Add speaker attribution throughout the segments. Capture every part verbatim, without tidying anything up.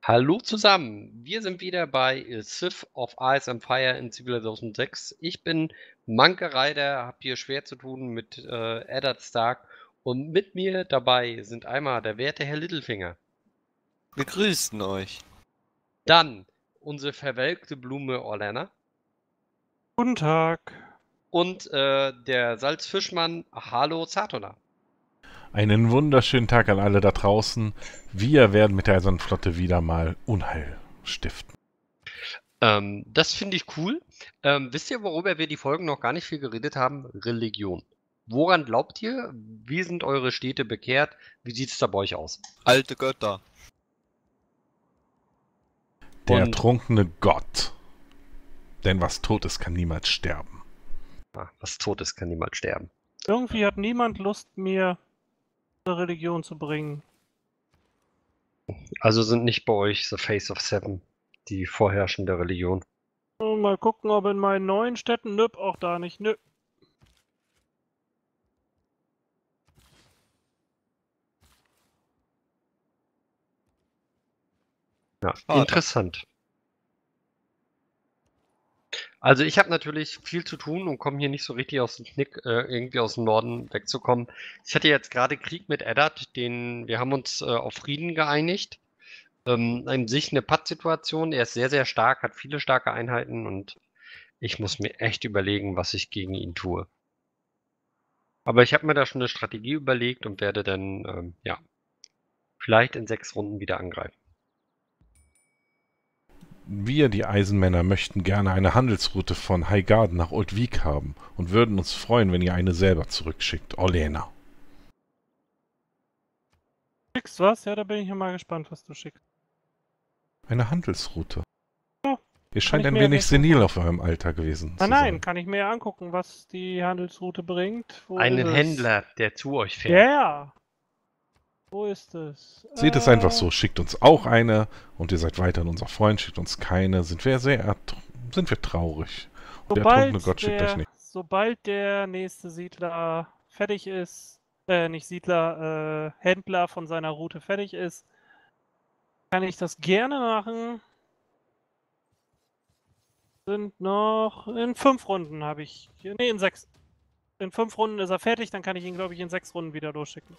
Speaker 1: Hallo zusammen, wir sind wieder bei Civ of Ice and Fire in Civilization sechs. Ich bin Manke Reider, hab hier schwer zu tun mit äh, Eddard Stark und mit mir dabei sind einmal der werte Herr Littlefinger,
Speaker 2: Wir grüßen euch.
Speaker 1: dann unsere verwelkte Blume Orlana
Speaker 3: Guten Tag.
Speaker 1: und äh, der Salzfischmann Hallo Zatona.
Speaker 4: Einen wunderschönen Tag an alle da draußen. Wir werden mit der Eisernen Flotte wieder mal Unheil stiften.
Speaker 1: Ähm, das finde ich cool. Ähm, wisst ihr, worüber wir die Folgen noch gar nicht viel geredet haben? Religion. Woran glaubt ihr? Wie sind eure Städte bekehrt? Wie sieht es da bei euch aus?
Speaker 2: Alte Götter.
Speaker 4: Der
Speaker 1: Und-
Speaker 4: ertrunkene Gott. Denn was tot ist, kann niemals sterben.
Speaker 1: Ah, was tot ist, kann niemals sterben.
Speaker 3: Irgendwie hat niemand Lust, mir eine Religion zu bringen.
Speaker 1: Also sind nicht bei euch The Face of Seven die vorherrschende Religion.
Speaker 3: Und mal gucken, ob in meinen neuen Städten, nö, auch da nicht, nö.
Speaker 1: Ja,
Speaker 2: Schade.
Speaker 1: interessant. Also ich habe natürlich viel zu tun und komme hier nicht so richtig aus dem Knick, äh, irgendwie aus dem Norden wegzukommen. Ich hatte jetzt gerade Krieg mit Eddard, den wir haben uns äh, auf Frieden geeinigt. Ähm, an sich eine Pattsituation. Er ist sehr, sehr stark, hat viele starke Einheiten und ich muss mir echt überlegen, was ich gegen ihn tue. Aber ich habe mir da schon eine Strategie überlegt und werde dann, ähm, ja, vielleicht in sechs Runden wieder angreifen.
Speaker 4: Wir, die Eisenmänner, möchten gerne eine Handelsroute von Highgarden nach Old Wiek haben und würden uns freuen, wenn ihr eine selber zurückschickt. Orlena.
Speaker 3: Schickst was? Ja, da bin ich ja mal gespannt, was du schickst.
Speaker 4: Eine Handelsroute.
Speaker 3: Ja,
Speaker 4: Ihr scheint
Speaker 3: ich
Speaker 4: ein
Speaker 3: mir
Speaker 4: wenig
Speaker 3: jetzt
Speaker 4: senil
Speaker 3: angucken.
Speaker 4: auf eurem Alter gewesen
Speaker 3: Ah
Speaker 4: zu
Speaker 3: nein,
Speaker 4: sein.
Speaker 3: kann ich mir ja angucken, was die Handelsroute bringt. Wo
Speaker 1: Einen
Speaker 3: ist es?
Speaker 1: Händler, der zu euch
Speaker 3: Ja,
Speaker 1: fährt.
Speaker 3: ja. Wo ist es?
Speaker 4: Seht es
Speaker 3: Äh,
Speaker 4: einfach so, schickt uns auch eine und ihr seid weiterhin unser Freund, schickt uns keine, sind wir sehr ertr- sind wir traurig. Und der ertrunkene
Speaker 3: Sobald
Speaker 4: Gott schickt euch
Speaker 3: der,
Speaker 4: nicht.
Speaker 3: sobald der nächste Siedler fertig ist, äh, nicht Siedler, äh, Händler von seiner Route fertig ist, kann ich das gerne machen. Sind noch in fünf Runden habe ich. Ne, in sechs. In fünf Runden ist er fertig, dann kann ich ihn, glaube ich, in sechs Runden wieder losschicken.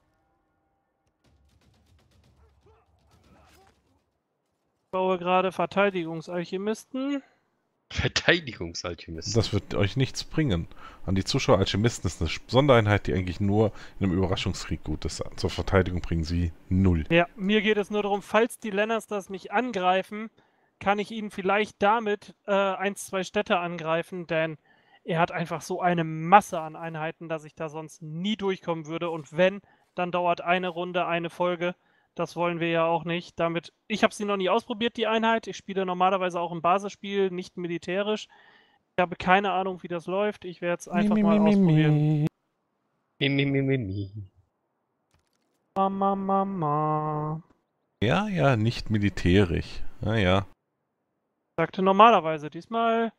Speaker 3: Ich baue gerade Verteidigungsalchemisten.
Speaker 1: Verteidigungsalchemist.
Speaker 4: Das wird euch nichts bringen. An die Zuschauer Alchemisten ist eine Sondereinheit, die eigentlich nur in einem Überraschungskrieg gut ist. Zur Verteidigung bringen sie null.
Speaker 3: Ja, mir geht es nur darum, falls die Lannisters mich angreifen, kann ich ihn vielleicht damit äh, ein, zwei Städte angreifen, denn er hat einfach so eine Masse an Einheiten, dass ich da sonst nie durchkommen würde. Und wenn, dann dauert eine Runde, eine Folge. Das wollen wir ja auch nicht. Damit, ich habe sie noch nie ausprobiert, die Einheit. Ich spiele normalerweise auch im Basisspiel, nicht militärisch. Ich habe keine Ahnung, wie das läuft. Ich werde es einfach
Speaker 4: Mi, mi,
Speaker 3: mal
Speaker 4: mi, mi,
Speaker 3: ausprobieren.
Speaker 1: Mi, mi, mi, mi, mi.
Speaker 3: Mama, Mama.
Speaker 4: Ja, ja, nicht militärisch. Naja.
Speaker 3: Sagte normalerweise. Diesmal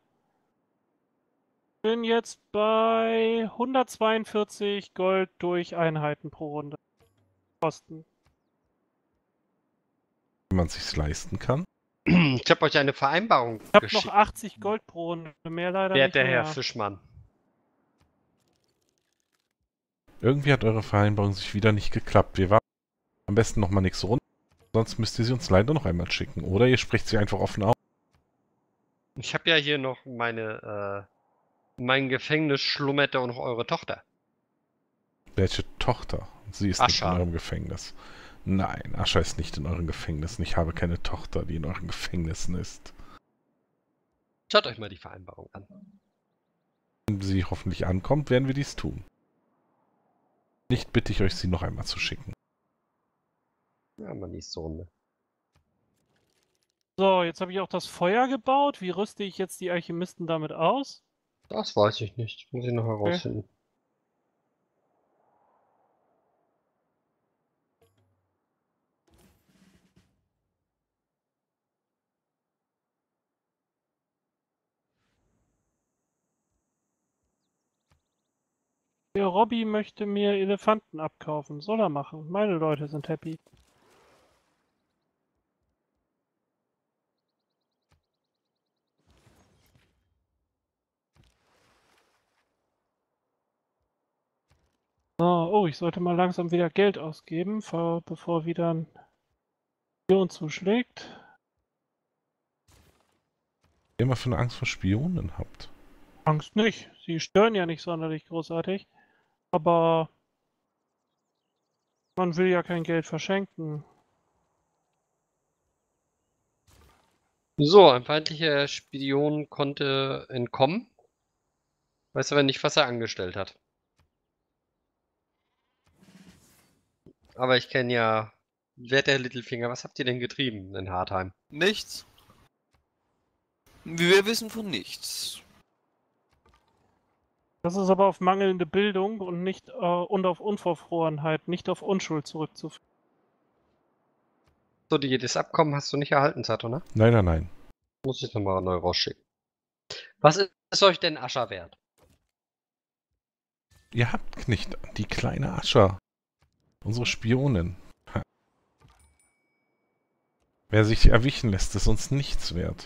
Speaker 3: bin jetzt bei hundertzweiundvierzig Gold durch Einheiten pro Runde. Kosten.
Speaker 4: Wie man sich's leisten kann.
Speaker 1: Ich habe euch eine Vereinbarung
Speaker 3: Ich habe noch
Speaker 1: geschickt,
Speaker 3: achtzig Gold pro Runde, mehr leider
Speaker 1: der
Speaker 3: nicht
Speaker 1: der
Speaker 3: mehr.
Speaker 1: Herr Fischmann.
Speaker 4: Irgendwie hat eure Vereinbarung sich wieder nicht geklappt. Wir warten am besten noch mal nächste Runde. Sonst müsst ihr sie uns leider noch einmal schicken. Oder ihr sprecht sie einfach offen aus.
Speaker 1: Ich habe ja hier noch meine, äh, mein Gefängnis schlummerte und noch eure Tochter.
Speaker 4: Welche Tochter? Sie ist
Speaker 1: Ascha.
Speaker 4: nicht in eurem Gefängnis. Nein, Ascha ist nicht in euren Gefängnissen. Ich habe keine Tochter, die in euren Gefängnissen ist.
Speaker 1: Schaut euch mal die Vereinbarung an.
Speaker 4: Wenn sie hoffentlich ankommt, werden wir dies tun. Nicht bitte ich euch, sie noch einmal zu schicken.
Speaker 1: Ja, mal nächste Runde.
Speaker 3: So, jetzt habe ich auch das Feuer gebaut. Wie rüste ich jetzt die Alchemisten damit aus?
Speaker 1: Das weiß ich nicht. Muss ich noch herausfinden.
Speaker 3: Der Robby möchte mir Elefanten abkaufen. Soll er machen. Meine Leute sind happy. Ah, oh, ich sollte mal langsam wieder Geld ausgeben, vor- bevor wieder ein Spion zuschlägt.
Speaker 4: Ihr immer für eine Angst vor Spionen habt.
Speaker 3: Angst nicht. Sie stören ja nicht sonderlich großartig. Aber man will ja kein Geld verschenken.
Speaker 1: So, ein feindlicher Spion konnte entkommen. Weiß aber nicht, was er angestellt hat. Aber ich kenne ja Wert der Littlefinger. Was habt ihr denn getrieben in Hartheim?
Speaker 2: Nichts. Wir wissen von nichts.
Speaker 3: Das ist aber auf mangelnde Bildung und nicht äh, und auf Unverfrorenheit, nicht auf Unschuld zurückzuführen.
Speaker 1: So, die, das Abkommen hast du nicht erhalten, Sato, ne?
Speaker 4: Nein, nein, nein.
Speaker 1: Muss ich nochmal neu rausschicken. Was ist euch denn Ascher wert?
Speaker 4: Ihr habt nicht die kleine Ascher. Unsere Spionin. Ha. Wer sich erwischen lässt, ist uns nichts wert.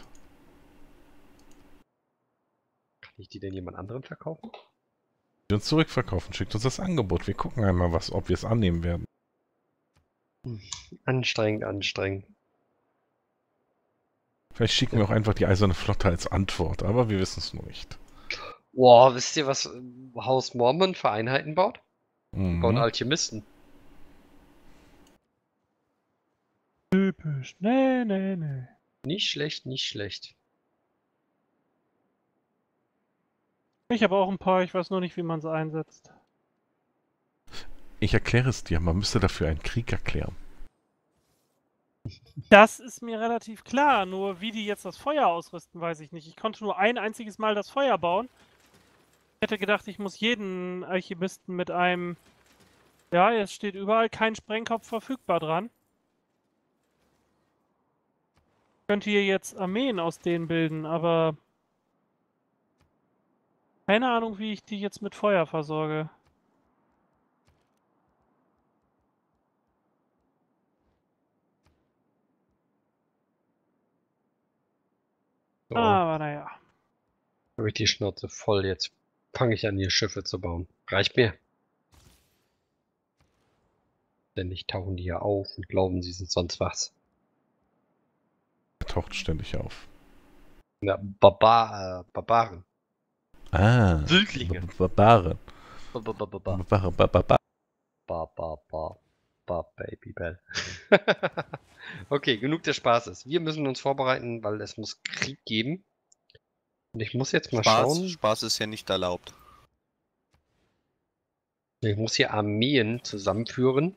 Speaker 1: Kann ich die denn jemand anderem verkaufen?
Speaker 4: Wir uns zurückverkaufen. Schickt uns das Angebot. Wir gucken einmal, was, ob wir es annehmen werden.
Speaker 1: Anstrengend, anstrengend.
Speaker 4: Vielleicht schicken wir auch einfach die Eiserne Flotte als Antwort, aber wir wissen es noch nicht.
Speaker 1: Boah, wisst ihr, was äh, Haus Mormon für Einheiten baut?
Speaker 4: Mhm.
Speaker 1: Bauen Alchemisten.
Speaker 3: Typisch. Nee, nee, nee.
Speaker 1: Nicht schlecht, nicht schlecht.
Speaker 3: Ich habe auch ein paar, ich weiß nur nicht, wie man sie einsetzt.
Speaker 4: Ich erkläre es dir, man müsste dafür einen Krieg erklären.
Speaker 3: Das ist mir relativ klar, nur wie die jetzt das Feuer ausrüsten, weiß ich nicht. Ich konnte nur ein einziges Mal das Feuer bauen. Ich hätte gedacht, ich muss jeden Alchemisten mit einem... Ja, es steht überall kein Sprengkopf verfügbar dran. Ich könnte hier jetzt Armeen aus denen bilden, aber... Keine Ahnung, wie ich die jetzt mit Feuer versorge.
Speaker 1: So,
Speaker 3: Aber naja.
Speaker 1: habe ich die Schnauze voll. Jetzt fange ich an, hier Schiffe zu bauen. Reicht mir. Ständig tauchen die hier auf und glauben, sie sind sonst was.
Speaker 4: Er taucht ständig auf.
Speaker 1: Ja, Barbar, äh, Barbaren.
Speaker 4: Ah.
Speaker 1: Wildlinge.
Speaker 4: Barbaren.
Speaker 1: Ba, ba, ba, ba, ba.
Speaker 4: Barbaren. Barbaren.
Speaker 1: Ba, ba, ba, ba, Babybell. Okay, genug des Spaßes. Wir müssen uns vorbereiten, weil es muss Krieg geben. Und ich muss jetzt mal
Speaker 2: Spaß,
Speaker 1: schauen.
Speaker 2: Spaß ist ja nicht erlaubt.
Speaker 1: Ich muss hier Armeen zusammenführen.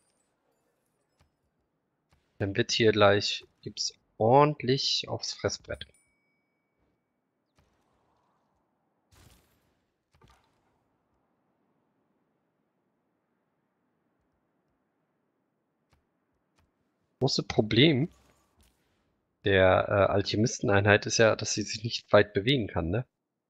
Speaker 1: Dann wird hier gleich, gibt's ordentlich aufs Fressbrett. Große Problem der äh, Alchemisteneinheit ist ja, dass sie sich nicht weit bewegen kann, ne?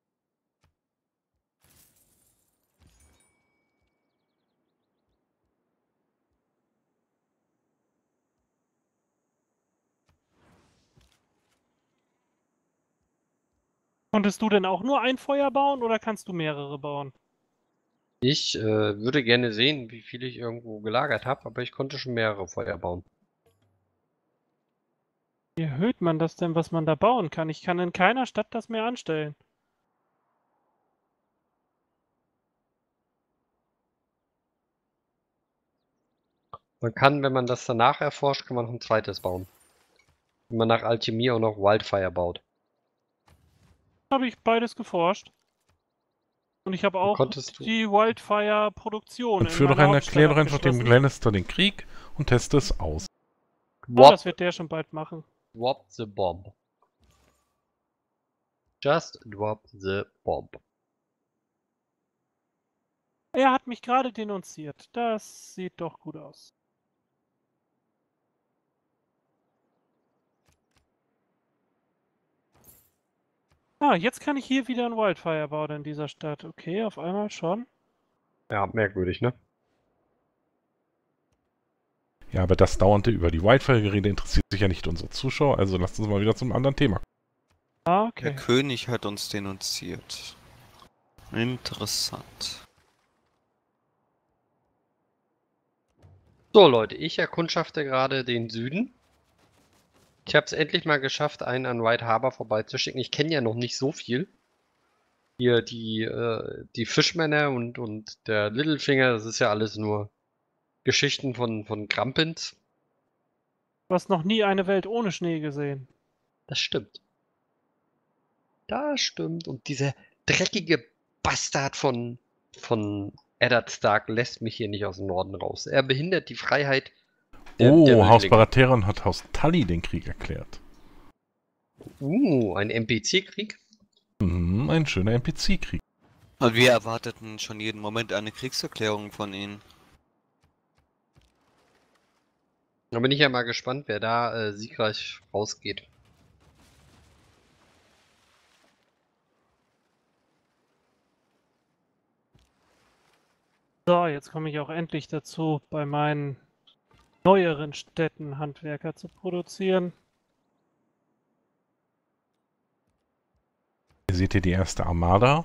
Speaker 3: Konntest du denn auch nur ein Feuer bauen oder kannst du mehrere bauen?
Speaker 1: Ich äh, würde gerne sehen, wie viel ich irgendwo gelagert habe, aber ich konnte schon mehrere Feuer bauen.
Speaker 3: Wie erhöht man das denn, was man da bauen kann? Ich kann in keiner Stadt das mehr anstellen.
Speaker 1: Man kann, wenn man das danach erforscht, kann man noch ein zweites bauen. Wenn man nach Alchemie auch noch Wildfire baut.
Speaker 3: Habe ich beides geforscht. Und ich habe auch
Speaker 1: konntest du-
Speaker 3: die Wildfire-Produktion.
Speaker 4: Und führ doch ein, erklär doch einfach dem Lannister den Krieg und teste es aus.
Speaker 3: Oh,
Speaker 1: Drop,
Speaker 3: das wird der schon bald machen.
Speaker 1: drop the bomb. Just drop the bomb.
Speaker 3: Er hat mich gerade denunziert. Das sieht doch gut aus. Ah, jetzt kann ich hier wieder ein Wildfire bauen in dieser Stadt. Okay, auf einmal schon.
Speaker 1: Ja, merkwürdig, ne?
Speaker 4: Ja, aber das dauernde über die Wildfire-Gerede interessiert sich ja nicht unsere Zuschauer, also lasst uns mal wieder zum anderen Thema.
Speaker 3: Ah,
Speaker 2: Der
Speaker 3: okay.
Speaker 2: König hat uns denunziert. Interessant.
Speaker 1: So Leute, ich erkundschafte gerade den Süden. Ich habe es endlich mal geschafft, einen an White Harbor vorbeizuschicken. Ich kenne ja noch nicht so viel. Hier die, äh, die Fischmänner und, und der Littlefinger, das ist ja alles nur Geschichten von, von Krampins.
Speaker 3: Du hast noch nie eine Welt ohne Schnee gesehen.
Speaker 1: Das stimmt. Das stimmt. Und dieser dreckige Bastard von, von Eddard Stark lässt mich hier nicht aus dem Norden raus. Er behindert die Freiheit der,
Speaker 4: Oh,
Speaker 1: der
Speaker 4: Haus
Speaker 1: Wildlinge.
Speaker 4: Baratheon hat Haus Tully den Krieg erklärt.
Speaker 1: Uh, ein N P C-Krieg?
Speaker 4: Mhm, ein schöner N P C-Krieg.
Speaker 2: Und wir erwarteten schon jeden Moment eine Kriegserklärung von ihnen.
Speaker 1: Da bin ich ja mal gespannt, wer da äh, siegreich rausgeht.
Speaker 3: So, jetzt komme ich auch endlich dazu, bei meinen neueren Städten Handwerker zu produzieren.
Speaker 4: Hier seht ihr die erste Armada.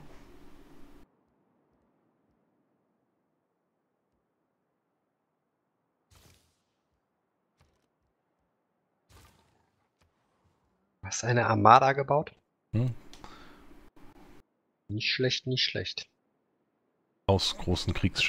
Speaker 1: Hast du eine Armada gebaut?
Speaker 4: Hm.
Speaker 1: Nicht schlecht, nicht schlecht.
Speaker 4: Aus großen Kriegsschiffen.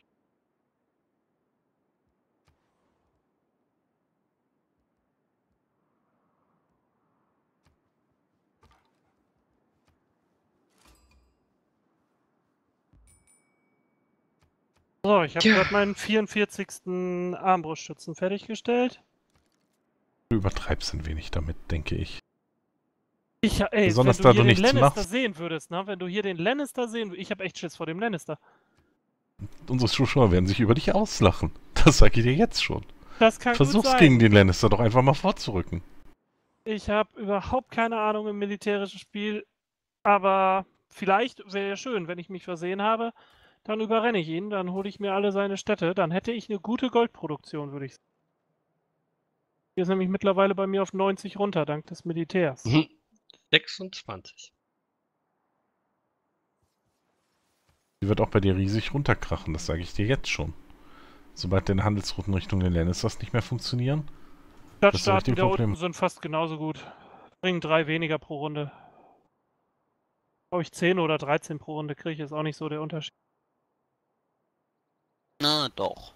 Speaker 3: So, ich habe
Speaker 1: Tja.
Speaker 3: gerade meinen vierundvierzigsten Armbrustschützen fertiggestellt.
Speaker 4: Du übertreibst ein wenig damit, denke ich.
Speaker 3: Ich, ey,
Speaker 4: Besonders
Speaker 3: wenn
Speaker 4: da
Speaker 3: du hier
Speaker 4: du
Speaker 3: den
Speaker 4: nichts
Speaker 3: Lannister
Speaker 4: machst.
Speaker 3: sehen würdest, ne? Wenn du hier den Lannister sehen würdest, ich habe echt Schiss vor dem Lannister.
Speaker 4: Unsere Zuschauer werden sich über dich auslachen. Das sage ich dir jetzt schon.
Speaker 3: Das kann gut
Speaker 4: Versuch's
Speaker 3: sein.
Speaker 4: gegen den Lannister doch einfach mal vorzurücken.
Speaker 3: Ich habe überhaupt keine Ahnung im militärischen Spiel, aber vielleicht wäre ja schön, wenn ich mich versehen habe, dann überrenne ich ihn, dann hole ich mir alle seine Städte, dann hätte ich eine gute Goldproduktion, würde ich sagen. Die ist nämlich mittlerweile bei mir auf neunzig runter, dank des Militärs.
Speaker 1: Mhm. sechsundzwanzig.
Speaker 4: Die wird auch bei dir riesig runterkrachen, das sage ich dir jetzt schon. Sobald deine Handelsrouten Richtung den Lannisters nicht mehr funktionieren. Das ist ein
Speaker 3: Stadtstaaten
Speaker 4: richtiges
Speaker 3: da
Speaker 4: Problem.
Speaker 3: unten sind fast genauso gut. Bringen drei weniger pro Runde. Ob ich zehn oder dreizehn pro Runde kriege, ist auch nicht so der Unterschied.
Speaker 2: Na doch.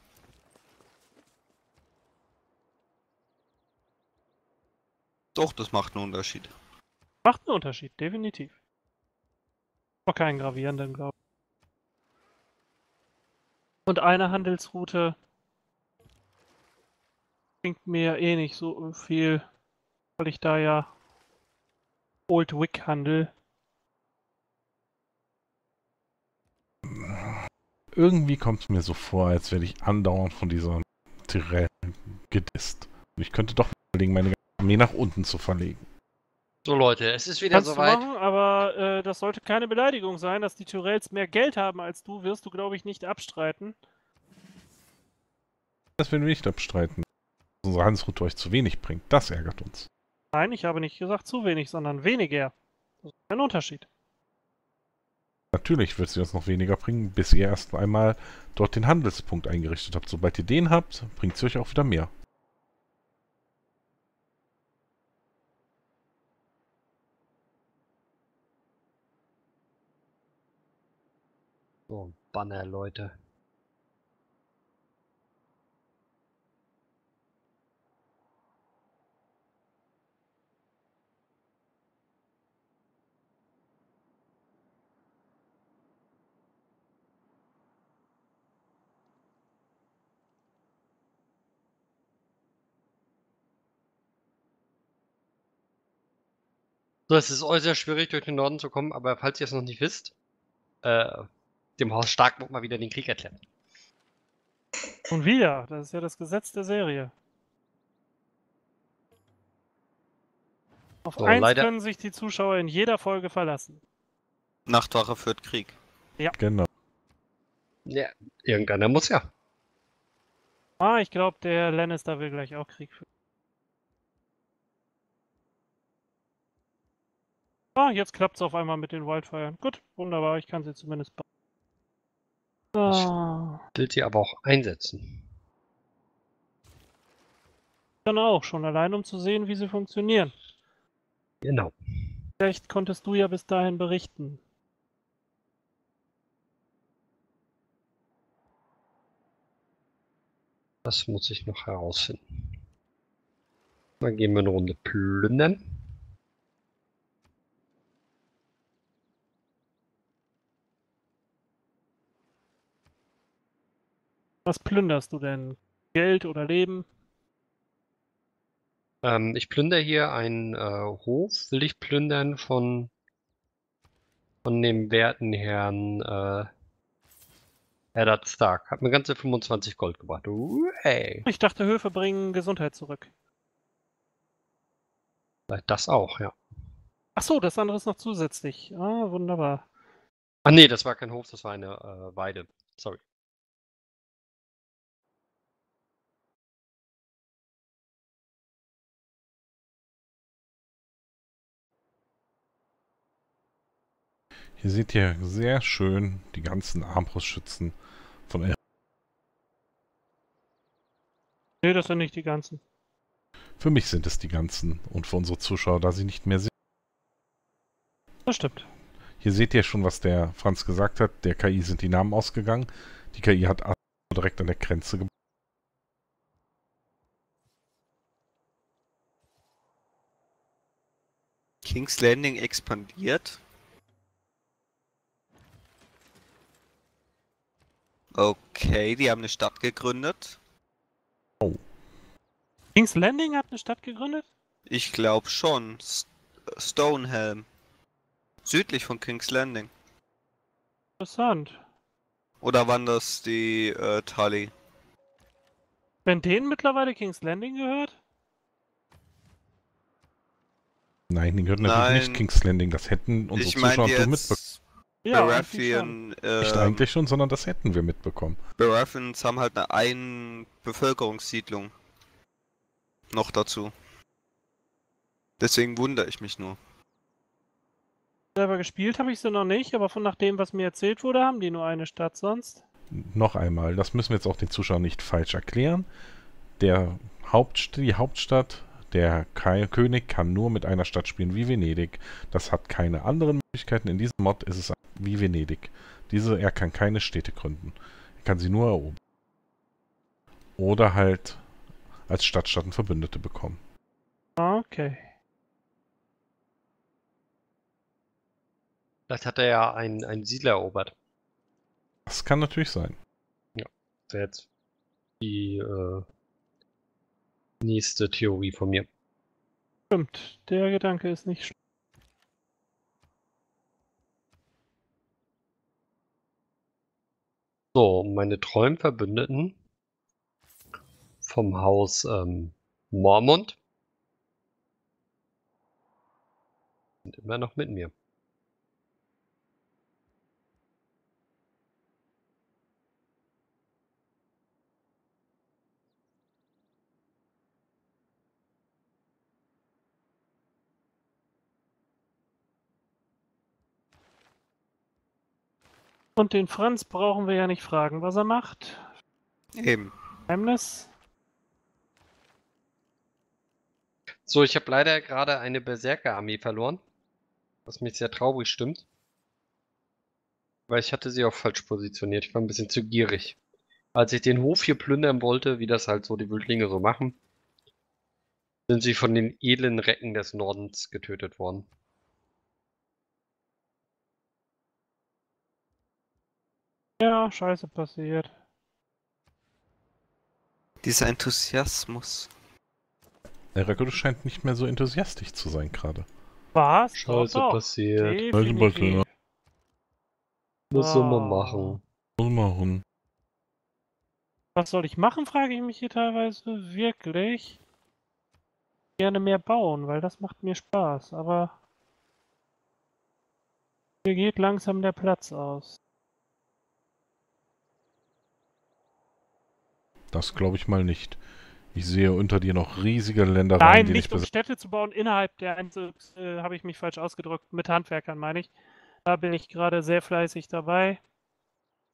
Speaker 2: Doch, das macht einen Unterschied.
Speaker 3: Macht einen Unterschied, definitiv. Aber keinen gravierenden, glaube ich. Und eine Handelsroute bringt mir eh nicht so viel, weil ich da ja Old Wick handel.
Speaker 4: Irgendwie kommt es mir so vor, als werde ich andauernd von dieser Tyrell gedisst. Und ich könnte doch überlegen, meine Armee nach unten zu verlegen.
Speaker 1: So Leute, es ist wieder
Speaker 3: Kannst du
Speaker 1: soweit.
Speaker 3: machen, aber äh, das sollte keine Beleidigung sein, dass die Tyrells mehr Geld haben als du, wirst du, glaube ich, nicht abstreiten.
Speaker 4: Das werden wir nicht abstreiten. Dass unsere Handelsroute euch zu wenig bringt. Das ärgert uns.
Speaker 3: Nein, ich habe nicht gesagt zu wenig, sondern weniger. Das ist ein Unterschied.
Speaker 4: Natürlich wird sie uns noch weniger bringen, bis ihr erst einmal dort den Handelspunkt eingerichtet habt. Sobald ihr den habt, bringt sie euch auch wieder mehr.
Speaker 1: So, Banner, Leute. So, es ist äußerst schwierig, durch den Norden zu kommen, aber falls ihr es noch nicht wisst, äh, dem Haus Stark wird mal wieder den Krieg erklärt.
Speaker 3: Und wieder, das ist ja das Gesetz der Serie. Auf
Speaker 1: So,
Speaker 3: eins
Speaker 1: leider-
Speaker 3: können sich die Zuschauer in jeder Folge verlassen.
Speaker 2: Nachtwache führt Krieg.
Speaker 4: Genau.
Speaker 1: Ja, irgendeiner muss ja.
Speaker 3: Ah, ich glaube, der Lannister will gleich auch Krieg führen. Ah, jetzt klappt es auf einmal mit den Wildfires. Gut, wunderbar, ich kann sie zumindest bauen. Ah,
Speaker 1: Will sie aber auch einsetzen.
Speaker 3: Dann auch, schon allein um zu sehen, wie sie funktionieren.
Speaker 1: Genau.
Speaker 3: Vielleicht konntest du ja bis dahin berichten.
Speaker 1: Das muss ich noch herausfinden. Dann gehen wir eine Runde plündern.
Speaker 3: Was plünderst du denn? Geld oder Leben?
Speaker 1: Ähm, ich plündere hier einen äh, Hof, will ich plündern von, von dem werten Herrn äh, Eddard Stark. Hat mir ganze fünfundzwanzig Gold gebracht. Uh, ey.
Speaker 3: Ich dachte, Höfe bringen Gesundheit zurück.
Speaker 1: Vielleicht das auch, ja.
Speaker 3: Ach so, das andere ist noch zusätzlich. Ah, wunderbar.
Speaker 1: Ach nee, das war kein Hof, das war eine äh, Weide. Sorry.
Speaker 4: Hier seht ihr sehr schön die ganzen Armbrustschützen von El.
Speaker 3: Nee, das sind nicht die ganzen.
Speaker 4: Für mich sind es die ganzen und für unsere Zuschauer, da sie nicht mehr sind.
Speaker 3: Das stimmt.
Speaker 4: Hier seht ihr schon, was der Franz gesagt hat. Der K I sind die Namen ausgegangen. Die K I hat direkt an der Grenze gebaut.
Speaker 2: King's Landing expandiert. Okay, die haben eine Stadt gegründet.
Speaker 3: King's Landing hat eine Stadt gegründet?
Speaker 2: Ich glaube schon. S Stonehelm. Südlich von King's Landing.
Speaker 3: Interessant.
Speaker 2: Oder waren das die äh, Tully?
Speaker 3: Wenn denen mittlerweile King's Landing gehört?
Speaker 4: Nein, die gehört natürlich
Speaker 2: Nein.
Speaker 4: nicht King's Landing. Das hätten unsere
Speaker 2: Ich
Speaker 4: Zuschauer
Speaker 2: meine
Speaker 4: doch mitbekommen.
Speaker 2: jetzt
Speaker 3: Ja, eigentlich schon.
Speaker 2: Baratheon.
Speaker 4: Nicht
Speaker 2: ähm,
Speaker 4: eigentlich schon, sondern das hätten wir mitbekommen.
Speaker 2: Baratheons haben halt eine ein Bevölkerungssiedlung noch dazu. Deswegen wundere ich mich nur.
Speaker 3: Selber gespielt habe ich sie noch nicht, aber von nach dem, was mir erzählt wurde, haben die nur eine Stadt sonst.
Speaker 4: Noch einmal, das müssen wir jetzt auch den Zuschauern nicht falsch erklären. Der Hauptst die Hauptstadt, der Kai König kann nur mit einer Stadt spielen wie Venedig. Das hat keine anderen Möglichkeiten. In diesem Mod ist es wie Venedig. Diese, er kann keine Städte gründen. Er kann sie nur erobern. Oder halt als Stadtstaaten Verbündete bekommen.
Speaker 3: Okay.
Speaker 1: Vielleicht hat er ja einen, einen Siedler erobert.
Speaker 4: Das kann natürlich sein.
Speaker 1: Das wäre jetzt die äh, nächste Theorie von mir.
Speaker 3: Stimmt, der Gedanke ist nicht schlecht.
Speaker 1: So, meine treuen Verbündeten vom Haus ähm, Mormont sind immer noch mit mir.
Speaker 3: Und den Franz brauchen wir ja nicht fragen, was er macht.
Speaker 2: Eben.
Speaker 3: Geheimnis.
Speaker 1: So, ich habe leider gerade eine Berserker-Armee verloren, was mich sehr traurig stimmt. Weil ich hatte sie auch falsch positioniert. Ich war ein bisschen zu gierig. Als ich den Hof hier plündern wollte, wie das halt so die Wildlinge so machen, sind sie von den edlen Recken des Nordens getötet worden.
Speaker 3: Ja, scheiße passiert.
Speaker 2: Dieser Enthusiasmus.
Speaker 4: Der Rakoto scheint nicht mehr so enthusiastisch zu sein gerade.
Speaker 3: Was?
Speaker 1: Scheiße
Speaker 3: Doch, doch.
Speaker 1: passiert.
Speaker 3: Definitiv.
Speaker 1: Was soll man
Speaker 3: Ah.
Speaker 1: machen?
Speaker 4: Muss machen.
Speaker 3: Was soll ich machen, frage ich mich hier teilweise. Wirklich? Gerne mehr bauen, weil das macht mir Spaß, aber mir geht langsam der Platz aus.
Speaker 4: Das glaube ich mal nicht. Ich sehe unter dir noch riesige Ländereien,
Speaker 3: Nein,
Speaker 4: die
Speaker 3: nicht
Speaker 4: nicht
Speaker 3: um
Speaker 4: bes-
Speaker 3: Städte zu bauen innerhalb der Einzel, äh, habe ich mich falsch ausgedrückt, mit Handwerkern meine ich. Da bin ich gerade sehr fleißig dabei.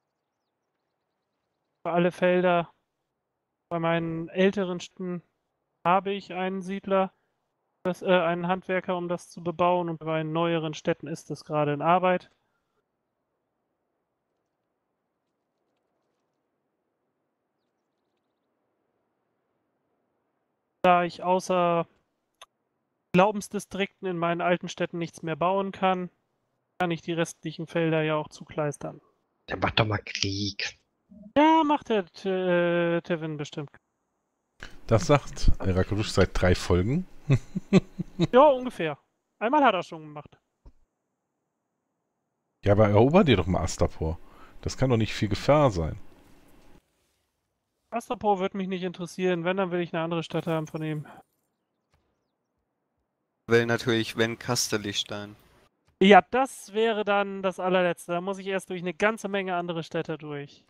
Speaker 3: Für alle Felder bei meinen älteren Städten habe ich einen Siedler, das, äh, einen Handwerker, um das zu bebauen, und bei neueren Städten ist es gerade in Arbeit. Da ich außer Glaubensdistrikten in meinen alten Städten nichts mehr bauen kann, kann ich die restlichen Felder ja auch zukleistern.
Speaker 1: Der macht doch mal Krieg.
Speaker 3: Ja, macht der äh, Tevin bestimmt.
Speaker 4: Das sagt Rakudush seit drei Folgen.
Speaker 3: Ja, ungefähr. Einmal hat er schon gemacht.
Speaker 4: Ja, aber erober dir doch mal Astapor. Das kann doch nicht viel Gefahr sein.
Speaker 3: Astapor wird mich nicht interessieren. Wenn, dann will ich eine andere Stadt haben von ihm.
Speaker 2: Will natürlich, wenn Kasterlichstein.
Speaker 3: Ja, das wäre dann das allerletzte. Da muss ich erst durch eine ganze Menge andere Städte durch.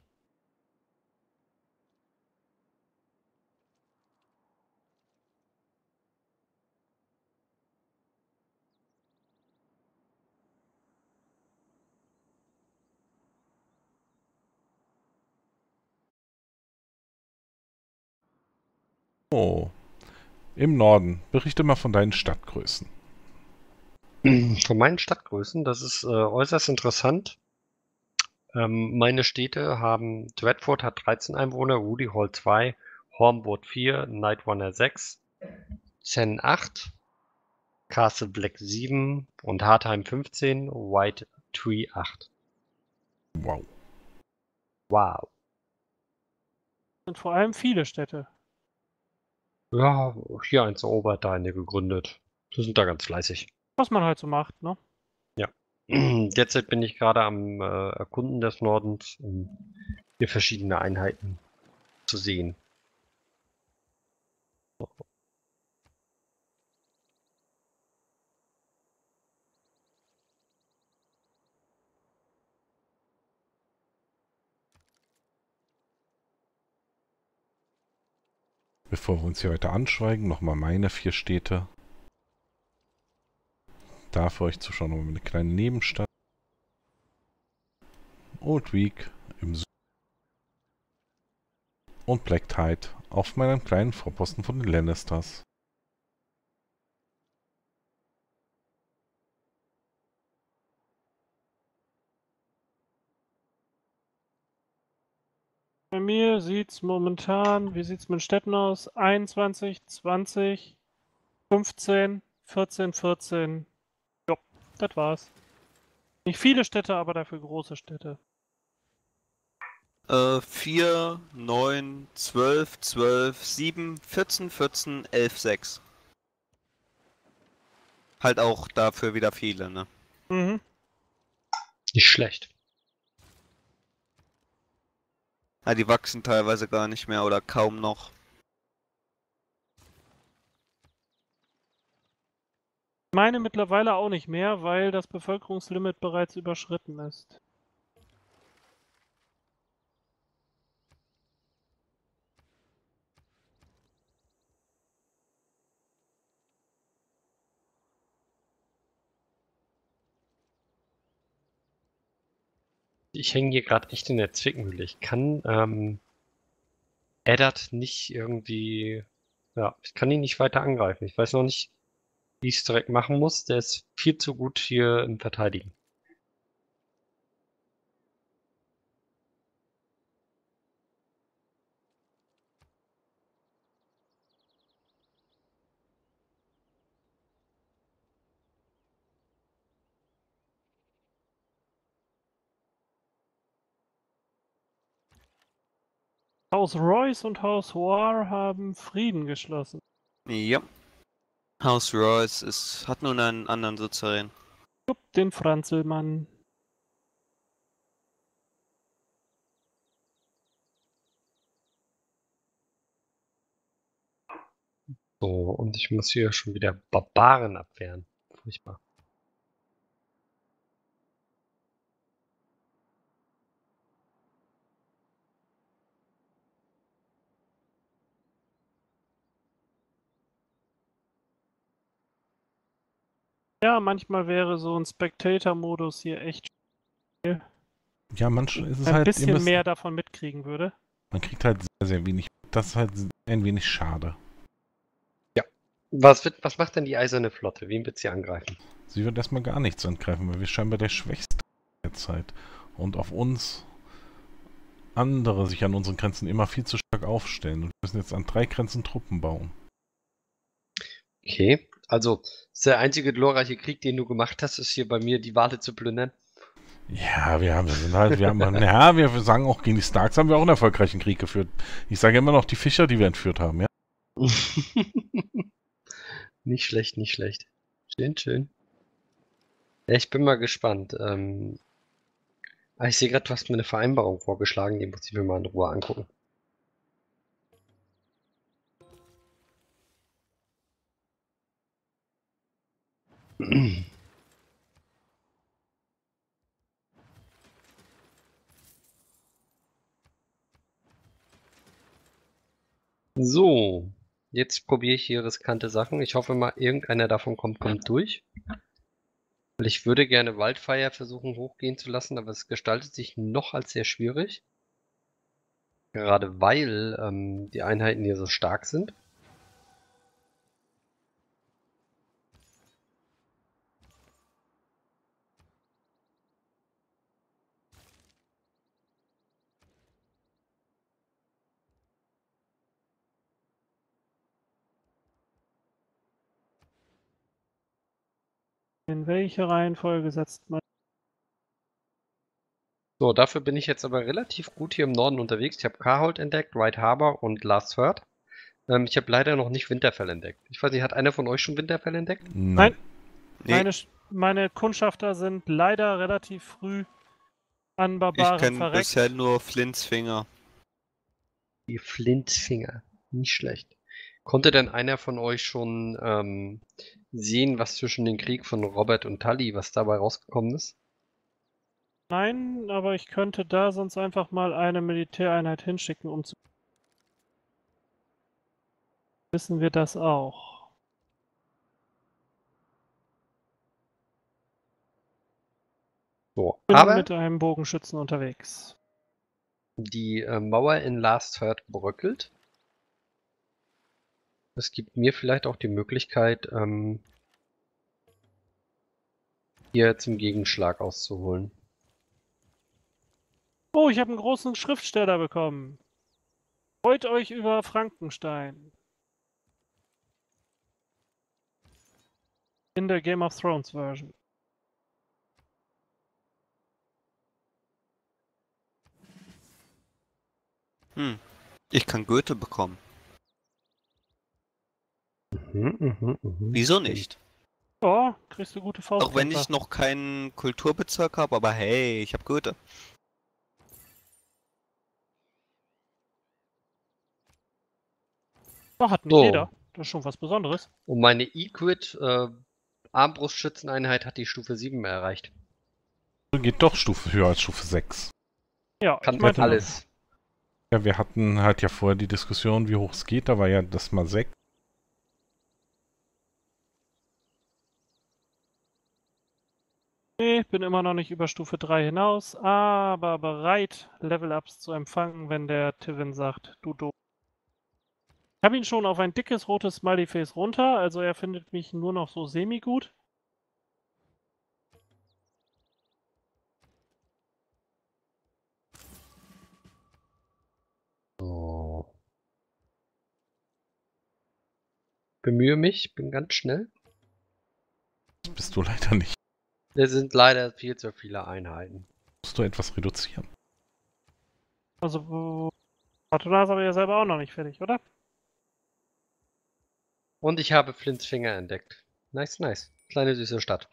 Speaker 4: Oh. Im Norden. Berichte mal von deinen Stadtgrößen.
Speaker 1: Von meinen Stadtgrößen, das ist äh, äußerst interessant. Ähm, meine Städte haben, Dreadfort hat dreizehn Einwohner, Rudy Hall zwei, Hornwood vier, Nightwanner sechs, Zen acht, Castle Black sieben und Hartheim fünfzehn, White Tree acht.
Speaker 4: Wow.
Speaker 1: Wow.
Speaker 3: Sind vor allem viele Städte.
Speaker 1: Ja, hier eins erobert, da eine gegründet. Wir sind da ganz fleißig.
Speaker 3: Was man halt so macht, ne?
Speaker 1: Ja. Derzeit bin ich gerade am äh, Erkunden des Nordens, um hier verschiedene Einheiten zu sehen.
Speaker 4: Bevor wir uns hier heute anschweigen, nochmal meine vier Städte. Da für euch Zuschauer nochmal eine kleine Nebenstadt. Oldwick im Süden. Und Black Tide auf meinem kleinen Vorposten von den Lannisters.
Speaker 3: Bei mir sieht's momentan, wie sieht's mit Städten aus? einundzwanzig, zwanzig, fünfzehn, vierzehn, vierzehn. Ja, das war's. Nicht viele Städte, aber dafür große Städte.
Speaker 2: Äh, vier, neun, zwölf, zwölf, sieben, vierzehn, vierzehn, elf, sechs. Halt auch dafür wieder viele, ne?
Speaker 3: Mhm.
Speaker 1: Nicht schlecht.
Speaker 2: Ja, die wachsen teilweise gar nicht mehr oder kaum noch.
Speaker 3: Meine mittlerweile auch nicht mehr, weil das Bevölkerungslimit bereits überschritten ist.
Speaker 1: Ich hänge hier gerade echt in der Zwickmühle. Ich kann ähm, Eddard nicht irgendwie, ja, ich kann ihn nicht weiter angreifen. Ich weiß noch nicht, wie ich es direkt machen muss. Der ist viel zu gut hier im Verteidigen.
Speaker 3: Haus Royce und Haus War haben Frieden geschlossen.
Speaker 2: Ja. House Royce ist, hat nun einen anderen Souverän.
Speaker 3: Jupp, den Franzelmann.
Speaker 1: So, und ich muss hier schon wieder Barbaren abwehren. Furchtbar.
Speaker 3: Ja, manchmal wäre so ein Spectator-Modus hier echt
Speaker 4: Ja, manchmal ist es
Speaker 3: ein
Speaker 4: halt... ihr
Speaker 3: bisschen
Speaker 4: müsst-
Speaker 3: mehr davon mitkriegen würde.
Speaker 4: Man kriegt halt sehr, sehr wenig. Das ist halt ein wenig schade.
Speaker 1: Was wird, was macht denn die Eiserne Flotte? Wen wird sie angreifen?
Speaker 4: Sie wird erstmal gar nichts angreifen, weil wir scheinbar der Schwächste der Zeit. Und auf uns andere sich an unseren Grenzen immer viel zu stark aufstellen. Und wir müssen jetzt an drei Grenzen Truppen bauen.
Speaker 1: Okay, also das ist der einzige glorreiche Krieg, den du gemacht hast, ist hier bei mir die Wale zu plündern.
Speaker 4: Ja, wir haben, wir sind halt, wir haben, ja, wir sagen auch, gegen die Starks haben wir auch einen erfolgreichen Krieg geführt. Ich sage immer noch die Fischer, die wir entführt haben, ja.
Speaker 1: Nicht schlecht, nicht schlecht. Schön, schön. Ja, ich bin mal gespannt. Ähm, ah, ich sehe gerade, du hast mir eine Vereinbarung vorgeschlagen, die muss ich mir mal in Ruhe angucken. So, jetzt probiere ich hier riskante Sachen. Ich hoffe mal, irgendeiner davon kommt, kommt durch. Weil ich würde gerne Wildfire versuchen hochgehen zu lassen, aber es gestaltet sich noch als sehr schwierig. Gerade weil ähm, die Einheiten hier so stark sind.
Speaker 3: In welche Reihenfolge setzt man?
Speaker 1: So, dafür bin ich jetzt aber relativ gut hier im Norden unterwegs. Ich habe Carhold entdeckt, White Harbor und Last Third. Ähm, ich habe leider noch nicht Winterfell entdeckt. Ich weiß nicht, hat einer von euch schon Winterfell entdeckt?
Speaker 3: Nein.
Speaker 2: Nee,
Speaker 3: Meine, Sch- meine Kundschafter sind leider relativ früh an
Speaker 2: ich
Speaker 3: Barbaren
Speaker 2: kenne
Speaker 3: verreckt.
Speaker 2: bisher nur Flints Finger.
Speaker 1: Die Flintfinger. Nicht schlecht. Konnte denn einer von euch schon ähm, sehen, was zwischen dem Krieg von Robert und Tully, was dabei rausgekommen ist?
Speaker 3: Nein, aber ich könnte da sonst einfach mal eine Militäreinheit hinschicken, um zu wissen wir das auch.
Speaker 1: So,
Speaker 3: Bin
Speaker 1: aber
Speaker 3: mit einem Bogenschützen unterwegs.
Speaker 1: die äh, Mauer in Last Third bröckelt. Es gibt mir vielleicht auch die Möglichkeit, ähm, hier zum Gegenschlag auszuholen.
Speaker 3: Oh, ich habe einen großen Schriftsteller bekommen. Freut euch über Frankenstein. In der Game of Thrones Version.
Speaker 2: Hm. Ich kann Goethe bekommen.
Speaker 1: Mhm, mhm, mhm.
Speaker 2: Wieso nicht?
Speaker 3: Ja, kriegst du gute
Speaker 2: Auch wenn
Speaker 3: Faustkämpfer.
Speaker 2: ich noch keinen Kulturbezirk habe, aber hey, ich habe Goethe.
Speaker 3: Ja, hat nicht
Speaker 1: So.
Speaker 3: jeder. Das ist schon was Besonderes.
Speaker 1: Und meine Equid äh, Armbrustschützeneinheit hat die Stufe sieben erreicht.
Speaker 4: Geht doch Stufe höher als Stufe sechs.
Speaker 3: Ja,
Speaker 1: Kann
Speaker 3: ich meinte
Speaker 1: alles.
Speaker 4: Ja, wir hatten halt ja vorher die Diskussion, wie hoch es geht. Da war ja das mal sechs.
Speaker 3: Nee, bin immer noch nicht über Stufe drei hinaus, aber bereit, Level-Ups zu empfangen, wenn der Tivin sagt, du doof. Ich habe ihn schon auf ein dickes rotes Smiley-Face runter, also er findet mich nur noch so semi-gut.
Speaker 1: So. Bemühe mich, bin ganz schnell.
Speaker 4: Das bist du leider nicht.
Speaker 1: Es sind leider viel zu viele Einheiten.
Speaker 4: Musst du etwas reduzieren.
Speaker 3: Also, Fortuna ist aber ja selber auch noch nicht fertig, oder?
Speaker 1: Und ich habe Flints Finger entdeckt. Nice, nice. Kleine süße Stadt.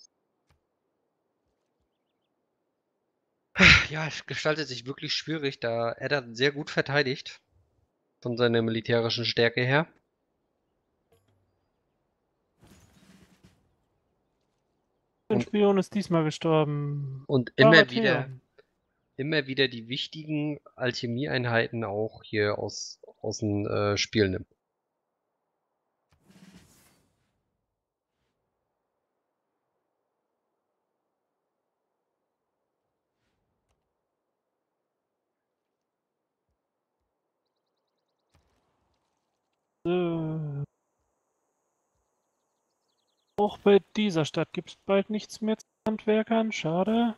Speaker 1: Ja, es gestaltet sich wirklich schwierig, da Eddard sehr gut verteidigt. Von seiner militärischen Stärke her.
Speaker 3: Ein
Speaker 1: Und-
Speaker 3: Spion ist diesmal gestorben.
Speaker 1: Und immer
Speaker 3: Baratheon.
Speaker 1: wieder, immer wieder die wichtigen Alchemieeinheiten auch hier aus, aus dem äh, Spiel nimmt.
Speaker 3: Äh, Auch bei dieser Stadt gibt es bald nichts mehr zu Handwerkern. Schade.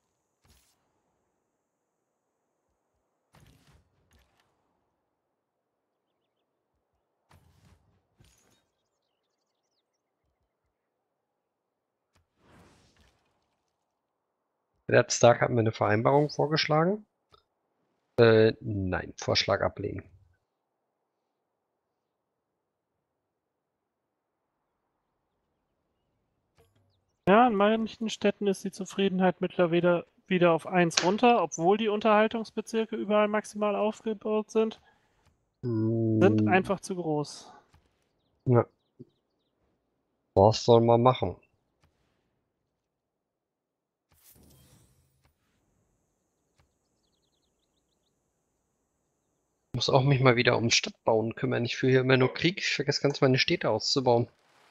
Speaker 1: Red Stark hat mir eine Vereinbarung vorgeschlagen. Äh, nein, Vorschlag ablehnen.
Speaker 3: Ja, in manchen Städten ist die Zufriedenheit mittlerweile wieder auf eins runter, obwohl die Unterhaltungsbezirke überall maximal aufgebaut sind. Sind
Speaker 1: Hm,
Speaker 3: einfach zu groß.
Speaker 1: ja. Was soll man machen? Ich muss auch mich mal wieder um Stadtbauen kümmern. Ich führe hier immer nur Krieg. Ich vergesse ganz meine Städte auszubauen.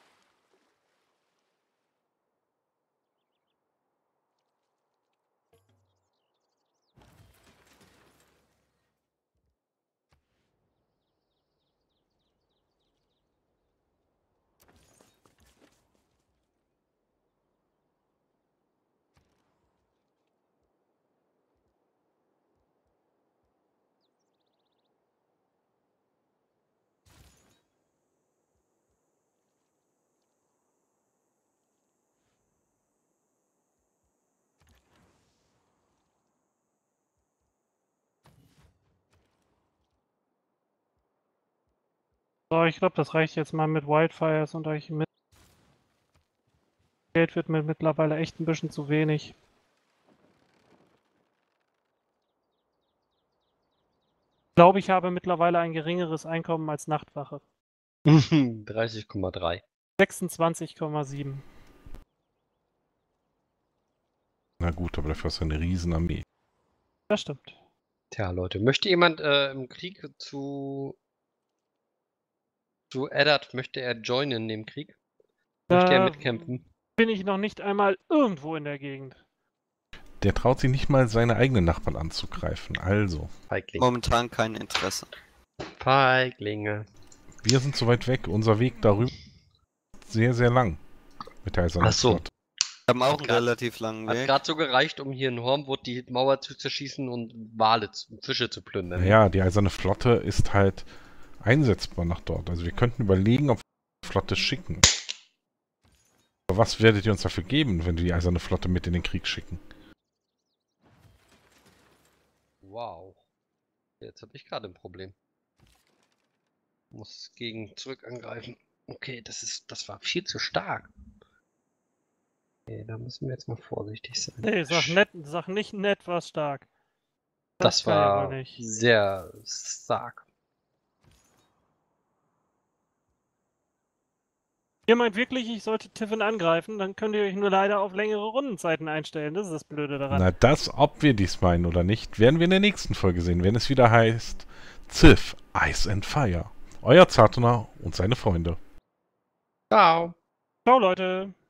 Speaker 3: So, ich glaube, das reicht jetzt mal mit Wildfires und euch mit. Geld wird mir mittlerweile echt ein bisschen zu wenig. Ich glaube, ich habe mittlerweile ein geringeres Einkommen als Nachtwache.
Speaker 1: dreißig Komma drei.
Speaker 3: sechsundzwanzig Komma sieben.
Speaker 4: Na gut, aber dafür hast du eine Riesenarmee.
Speaker 3: Das stimmt.
Speaker 1: Tja, Leute, möchte jemand äh, im Krieg zu zu Eddard, möchte er joinen in dem Krieg? Möchte er
Speaker 3: Da
Speaker 1: mitkämpfen?
Speaker 3: bin ich noch nicht einmal irgendwo in der Gegend.
Speaker 4: Der traut sich nicht mal, seine eigenen Nachbarn anzugreifen. Also,
Speaker 1: Feigling.
Speaker 2: Momentan kein Interesse.
Speaker 1: Feiglinge.
Speaker 4: wir sind zu weit weg. Unser Weg darüber ist sehr, sehr lang. Mit der Eisernen
Speaker 1: Ach so.
Speaker 4: Flotte.
Speaker 2: Wir haben auch
Speaker 1: Hat
Speaker 2: einen
Speaker 1: grad-
Speaker 2: relativ langen
Speaker 1: Hat
Speaker 2: Weg.
Speaker 1: gerade so gereicht, um hier in Hornwood die Mauer zu zerschießen und Wale, zu, Fische zu plündern.
Speaker 4: Naja, die Eiserne Flotte ist halt einsetzbar nach dort. Also wir könnten überlegen, ob wir die Flotte schicken. Aber was werdet ihr uns dafür geben, wenn wir die Eiserne Flotte mit in den Krieg schicken?
Speaker 1: Wow. Jetzt habe ich gerade ein Problem. Muss gegen zurück angreifen. Okay, das ist, das war viel zu stark. Okay, da müssen wir jetzt mal vorsichtig sein.
Speaker 3: Nee, sag, nett, sag nicht nett, was stark.
Speaker 1: Das,
Speaker 3: kann ja wohl
Speaker 1: war
Speaker 3: nicht.
Speaker 1: sehr stark.
Speaker 3: Ihr meint wirklich, ich sollte Tiffin angreifen, dann könnt ihr euch nur leider auf längere Rundenzeiten einstellen. Das ist das Blöde daran.
Speaker 4: Na, das, ob wir dies meinen oder nicht, werden wir in der nächsten Folge sehen, wenn es wieder heißt Civ, Ice and Fire. Euer Zartner und seine Freunde.
Speaker 1: Ciao.
Speaker 3: Ciao, Leute.